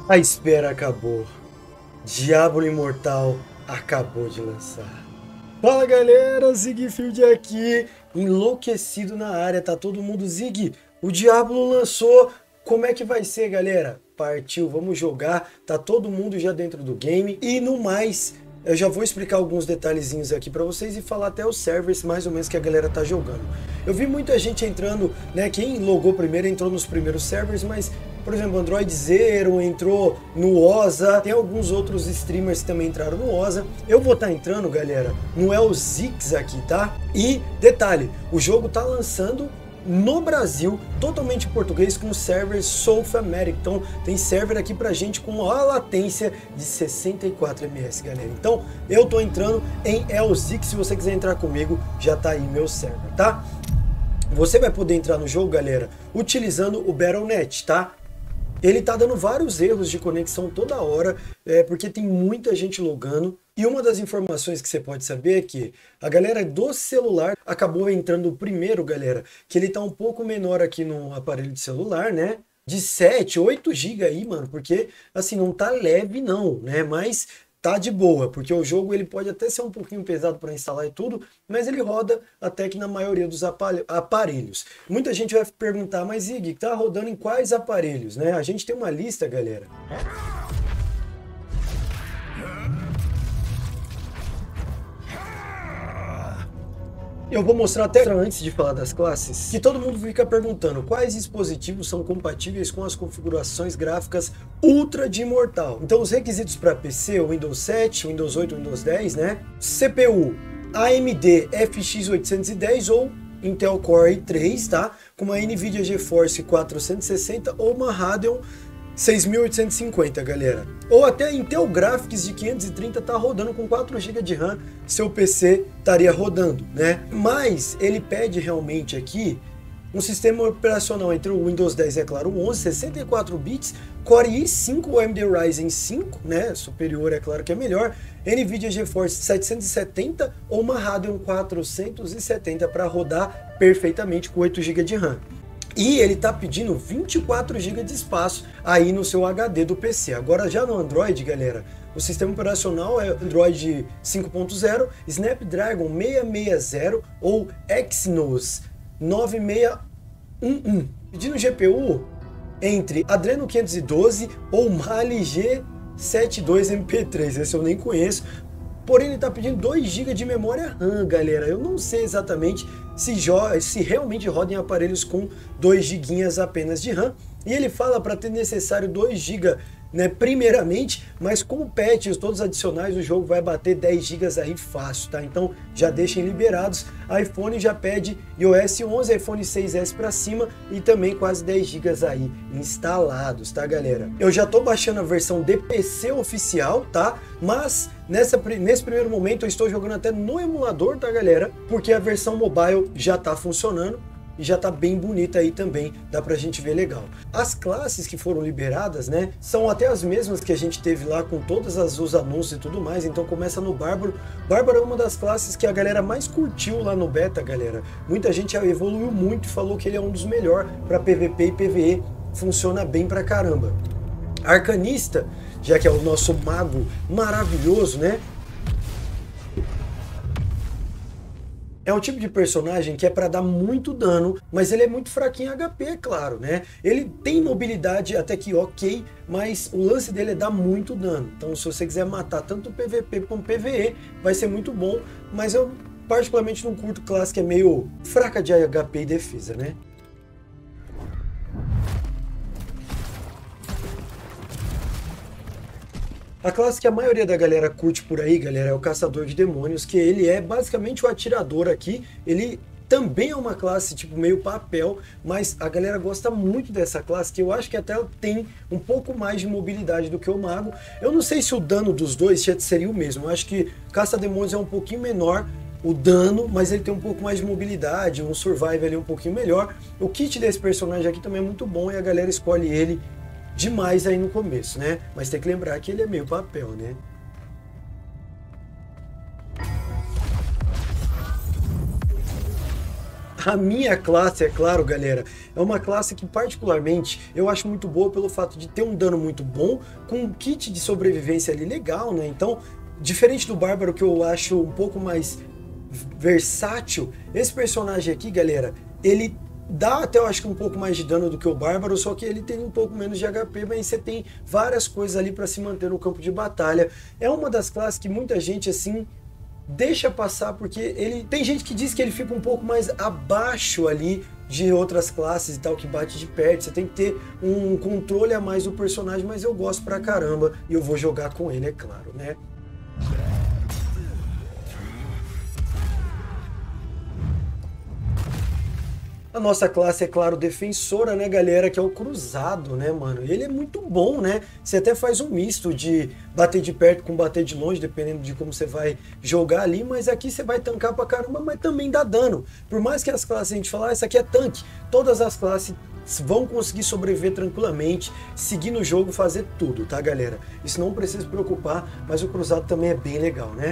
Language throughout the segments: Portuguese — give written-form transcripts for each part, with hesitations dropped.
A espera acabou. Diablo Imortal acabou de lançar. Fala galera, Zigfield aqui, enlouquecido na área, tá todo mundo Zig, o Diablo lançou, como é que vai ser galera? Partiu, vamos jogar, tá todo mundo já dentro do game e no mais, eu já vou explicar alguns detalhezinhos aqui pra vocês e falar até os servers mais ou menos que a galera tá jogando. Eu vi muita gente entrando, né, quem logou primeiro entrou nos primeiros servers, mas por exemplo, Android Zero entrou no Oza, tem alguns outros streamers que também entraram no Oza. Eu vou estar entrando, galera, no Elzix aqui, tá? E detalhe, o jogo tá lançando no Brasil, totalmente em português, com o server South America. Então tem server aqui pra gente com maior latência de 64 ms, galera. Então eu tô entrando em Elzix, se você quiser entrar comigo, já tá aí meu server, tá? Você vai poder entrar no jogo, galera, utilizando o Battle.net, tá? Ele tá dando vários erros de conexão toda hora, porque tem muita gente logando. E uma das informações que você pode saber é que a galera do celular acabou entrando primeiro, galera, que ele tá um pouco menor aqui no aparelho de celular, né? De 7, 8 GB aí, mano, porque assim, não tá leve não, né? Mas tá de boa, porque o jogo ele pode até ser um pouquinho pesado para instalar e tudo, mas ele roda até que na maioria dos aparelhos. Muita gente vai perguntar, mas Zig, tá rodando em quais aparelhos, né? A gente tem uma lista, galera. Eu vou mostrar até antes de falar das classes, que todo mundo fica perguntando quais dispositivos são compatíveis com as configurações gráficas Ultra de Immortal. Então os requisitos para PC, o Windows 7, Windows 8, Windows 10, né? CPU AMD FX 810 ou Intel Core i3, tá? Com uma NVIDIA GeForce 460 ou uma Radeon 6850, galera. Ou até Intel Graphics de 530 tá rodando com 4 GB de RAM, seu PC estaria rodando, né? Mas ele pede realmente aqui um sistema operacional entre o Windows 10 e, é claro, o 11, 64 bits, Core i5 ou AMD Ryzen 5, né? Superior, é claro que é melhor. NVIDIA GeForce 770 ou uma Radeon 470 para rodar perfeitamente com 8 GB de RAM. E ele tá pedindo 24 GB de espaço aí no seu HD do PC. Agora já no Android, galera, o sistema operacional é Android 5.0, Snapdragon 660 ou Exynos 9611. Pedindo GPU entre Adreno 512 ou Mali G72MP3, esse eu nem conheço. Porém, ele está pedindo 2 GB de memória RAM, galera. Eu não sei exatamente se realmente roda em aparelhos com 2 GB apenas de RAM. E ele fala para ter necessário 2 GB, né, primeiramente, mas com patches todos adicionais o jogo vai bater 10 GB aí fácil, tá? Então já deixem liberados. iPhone já pede iOS 11, iPhone 6S para cima e também quase 10 GB aí instalados, tá, galera? Eu já tô baixando a versão de PC oficial, tá? Mas nesse primeiro momento eu estou jogando até no emulador, tá, galera? Porque a versão mobile já tá funcionando. E já tá bem bonita aí também, dá pra gente ver legal. As classes que foram liberadas, né, são até as mesmas que a gente teve lá com todos os anúncios e tudo mais, então começa no Bárbaro. Bárbaro é uma das classes que a galera mais curtiu lá no beta, galera. Muita gente evoluiu muito e falou que ele é um dos melhores para PVP e PVE, funciona bem pra caramba. Arcanista, já que é o nosso mago maravilhoso, né? É um tipo de personagem que é para dar muito dano, mas ele é muito fraquinho em HP, é claro, né? Ele tem mobilidade até que ok, mas o lance dele é dar muito dano. Então se você quiser matar tanto PVP como PVE, vai ser muito bom, mas eu particularmente não curto classe que é meio fraca de HP e defesa, né? A classe que a maioria da galera curte por aí, galera, é o Caçador de Demônios, que ele é basicamente o atirador aqui. Ele também é uma classe tipo meio papel, mas a galera gosta muito dessa classe, que eu acho que até tem um pouco mais de mobilidade do que o Mago. Eu não sei se o dano dos dois seria o mesmo, eu acho que Caça-Demônios é um pouquinho menor o dano, mas ele tem um pouco mais de mobilidade, um survival ali um pouquinho melhor. O kit desse personagem aqui também é muito bom e a galera escolhe ele demais aí no começo, né? Mas tem que lembrar que ele é meio papel, né? A minha classe, é claro, galera, é uma classe que particularmente eu acho muito boa pelo fato de ter um dano muito bom, com um kit de sobrevivência ali legal, né? Então, diferente do Bárbaro, que eu acho um pouco mais versátil, esse personagem aqui, galera, ele dá até, eu acho que um pouco mais de dano do que o Bárbaro, só que ele tem um pouco menos de HP, mas você tem várias coisas ali para se manter no campo de batalha. É uma das classes que muita gente, assim, deixa passar, porque ele tem gente que diz que ele fica um pouco mais abaixo ali de outras classes e tal, que bate de perto. Você tem que ter um controle a mais do personagem, mas eu gosto pra caramba e eu vou jogar com ele, é claro, né? A nossa classe é, claro, defensora, né, galera, que é o cruzado, né, mano? Ele é muito bom, né? Você até faz um misto de bater de perto com bater de longe, dependendo de como você vai jogar ali, mas aqui você vai tancar pra caramba, mas também dá dano. Por mais que as classes a gente falar, essa aqui é tanque, todas as classes vão conseguir sobreviver tranquilamente, seguir no jogo, fazer tudo, tá, galera? Isso não precisa se preocupar, mas o cruzado também é bem legal, né?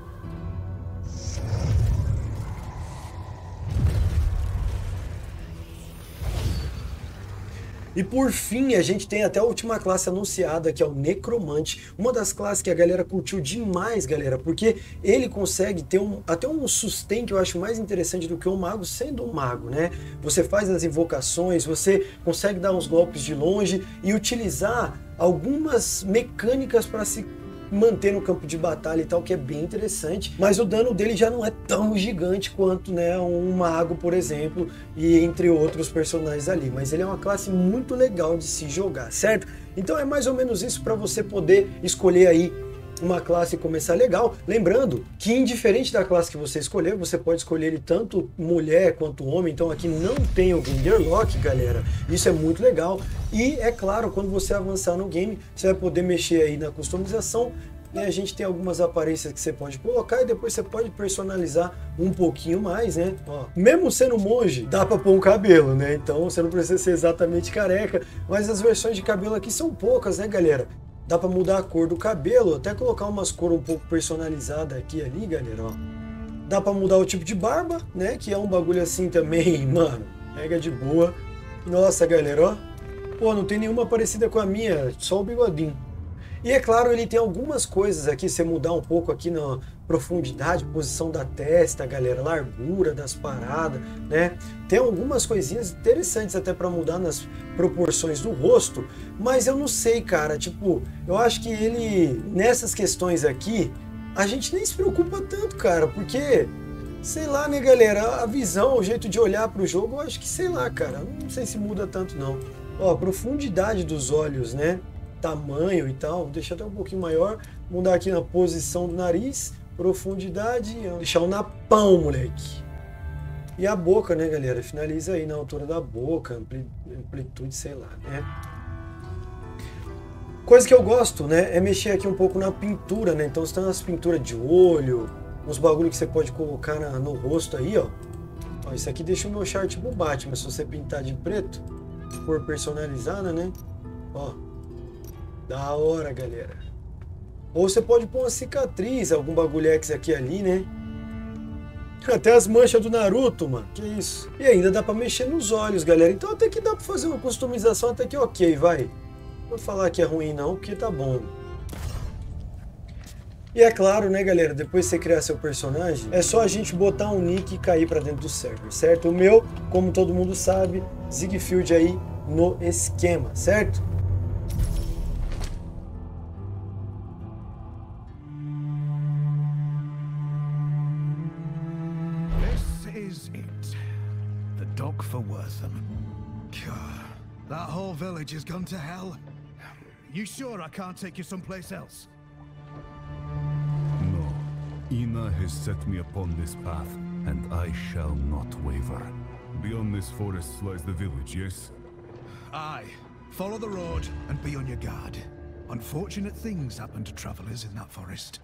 E por fim, a gente tem até a última classe anunciada, que é o Necromante. Uma das classes que a galera curtiu demais, galera, porque ele consegue ter até um sustain que eu acho mais interessante do que o mago, sendo um mago, né? Você faz as invocações, você consegue dar uns golpes de longe e utilizar algumas mecânicas para se manter no campo de batalha e tal, que é bem interessante, mas o dano dele já não é tão gigante quanto, né, um mago, por exemplo, e entre outros personagens ali, mas ele é uma classe muito legal de se jogar, certo? Então é mais ou menos isso para você poder escolher aí uma classe e começar legal. Lembrando que, indiferente da classe que você escolher, você pode escolher ele tanto mulher quanto homem, então aqui não tem o Genderlock, galera, isso é muito legal. E é claro, quando você avançar no game, você vai poder mexer aí na customização, e a gente tem algumas aparências que você pode colocar e depois você pode personalizar um pouquinho mais, né? Ó, mesmo sendo monge, dá pra pôr um cabelo, né? Então você não precisa ser exatamente careca, mas as versões de cabelo aqui são poucas, né, galera? Dá pra mudar a cor do cabelo, até colocar umas cores um pouco personalizadas aqui e ali, galera, ó. Dá pra mudar o tipo de barba, né, que é um bagulho assim também, mano, pega de boa. Nossa, galera, ó. Pô, não tem nenhuma parecida com a minha, só o bigodinho. E é claro, ele tem algumas coisas aqui, você mudar um pouco aqui na profundidade, posição da testa, galera, largura das paradas, né? Tem algumas coisinhas interessantes até para mudar nas proporções do rosto, mas eu não sei, cara, tipo, eu acho que ele, nessas questões aqui, a gente nem se preocupa tanto, cara, porque, sei lá, né, galera, a visão, o jeito de olhar para o jogo, eu acho que, sei lá, cara, não sei se muda tanto não. Ó, profundidade dos olhos, né? Tamanho e tal, vou deixar até um pouquinho maior, mudar aqui na posição do nariz, profundidade, deixar o napão, moleque. E a boca, né, galera, finaliza aí na altura da boca, amplitude, sei lá, né. Coisa que eu gosto, né, é mexer aqui um pouco na pintura, né, então você tem umas pinturas de olho, uns bagulho que você pode colocar no rosto aí, ó. Ó, isso aqui deixa o meu char tipo Batman, se você pintar de preto, cor personalizada, né, ó. Da hora, galera. Ou você pode pôr uma cicatriz, algum bagulho X aqui ali, né? Até as manchas do Naruto, mano. Que isso? E ainda dá pra mexer nos olhos, galera. Então até que dá pra fazer uma customização até que ok, vai. Não vou falar que é ruim não, porque tá bom. E é claro, né, galera, depois de você criar seu personagem, é só a gente botar um nick e cair pra dentro do server, certo? O meu, como todo mundo sabe, Ziegfeld aí no esquema, certo? Dock for Wortham. That whole village has gone to hell. You sure I can't take you someplace else? No. Ina has set me upon this path, and I shall not waver. Beyond this forest lies the village, yes? Aye. Follow the road and be on your guard. Unfortunate things happen to travelers in that forest.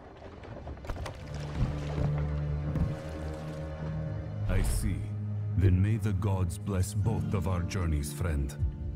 I see. Then may the gods bless both of our journeys, friend.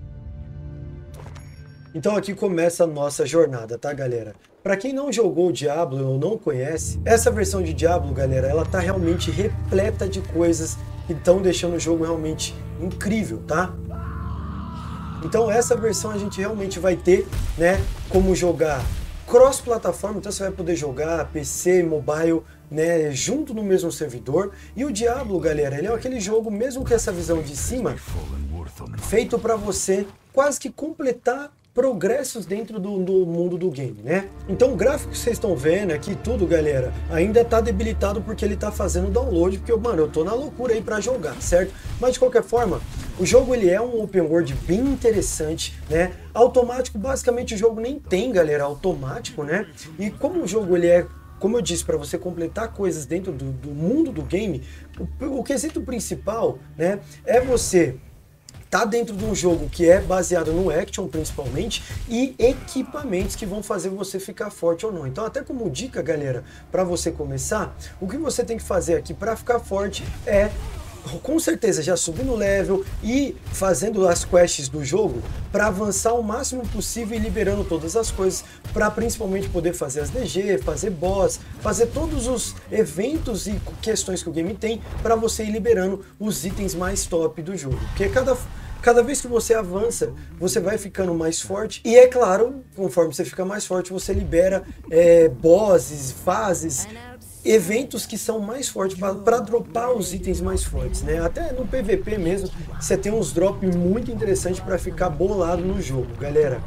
Então aqui começa a nossa jornada, tá, galera? Para quem não jogou o Diablo ou não conhece, essa versão de Diablo, galera, ela tá realmente repleta de coisas que estão deixando o jogo realmente incrível, tá? Então essa versão a gente realmente vai ter, né, como jogar cross-plataforma, então você vai poder jogar PC, mobile, né, junto no mesmo servidor. E o Diablo, galera, ele é aquele jogo, mesmo com essa visão de cima, feito para você quase que completar progressos dentro do mundo do game, né? Então o gráfico que vocês estão vendo aqui, tudo, galera, ainda tá debilitado porque ele tá fazendo download, porque, mano, eu tô na loucura aí para jogar, certo? Mas de qualquer forma, o jogo ele é um open world bem interessante, né? Automático, basicamente o jogo nem tem, galera, automático, né? E como o jogo ele é, como eu disse, para você completar coisas dentro do mundo do game, o quesito principal, né, é você tá dentro de um jogo que é baseado no action principalmente e equipamentos que vão fazer você ficar forte ou não. Então até como dica, galera, para você começar, o que você tem que fazer aqui para ficar forte é com certeza já subir no level e fazendo as quests do jogo para avançar o máximo possível e liberando todas as coisas para principalmente poder fazer as DG, fazer boss, fazer todos os eventos e questões que o game tem para você ir liberando os itens mais top do jogo. Porque cada vez que você avança, você vai ficando mais forte. E é claro, conforme você fica mais forte, você libera bosses, fases, eventos que são mais fortes para dropar os itens mais fortes, né? Até no PVP mesmo, você tem uns drops muito interessantes para ficar bolado no jogo, galera.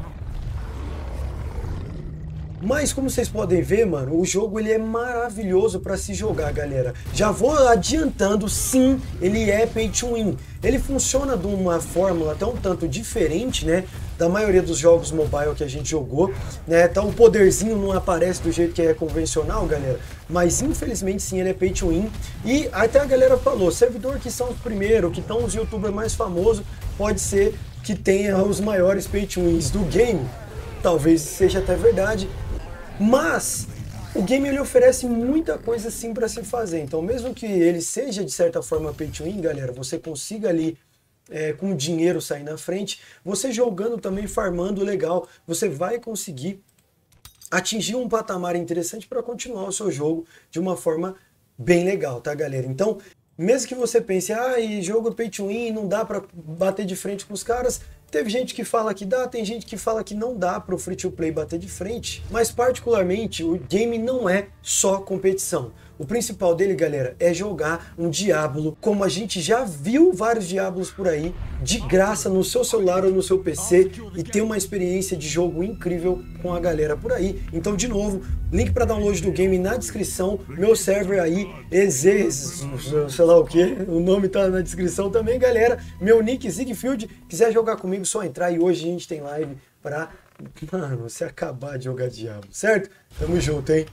Mas como vocês podem ver, mano, o jogo ele é maravilhoso para se jogar, galera. Já vou adiantando, sim, ele é pay to win. Ele funciona de uma fórmula até um tanto diferente, né, da maioria dos jogos mobile que a gente jogou, né? Então o poderzinho não aparece do jeito que é convencional, galera. Mas infelizmente sim, ele é pay to win. E até a galera falou, servidor que são os primeiros, que estão os youtubers mais famosos, pode ser que tenha os maiores pay to wins do game. Talvez seja até verdade. Mas o game ele oferece muita coisa sim para se fazer. Então mesmo que ele seja de certa forma pay to win, galera, você consiga ali com dinheiro sair na frente, você jogando também, farmando legal, você vai conseguir atingir um patamar interessante para continuar o seu jogo de uma forma bem legal, tá, galera? Então mesmo que você pense, e jogo pay to win, não dá para bater de frente com os caras, teve gente que fala que dá, tem gente que fala que não dá para o free to play bater de frente, mas particularmente o game não é só competição. O principal dele, galera, é jogar um Diablo, como a gente já viu vários Diablos por aí, de graça no seu celular ou no seu PC, e ter uma experiência de jogo incrível com a galera por aí. Então, de novo, link para download do game na descrição, meu server aí, sei lá o que, o nome tá na descrição também, galera. Meu nick, Zigfield, quiser jogar comigo, só entrar, e hoje a gente tem live pra, mano, você acabar de jogar Diablo, certo? Tamo junto, hein?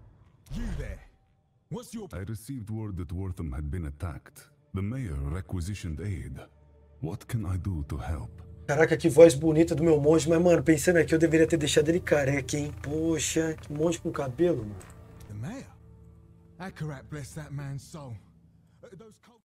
I received word that Wortham had been attacked. The mayor requisitioned aid. What can I do to help? Caraca, que voz bonita do meu monge, mas, mano, pensando aqui, eu deveria ter deixado ele careca, hein? Poxa, que monge com cabelo, mano. The mayor? Akarat bless that man's soul.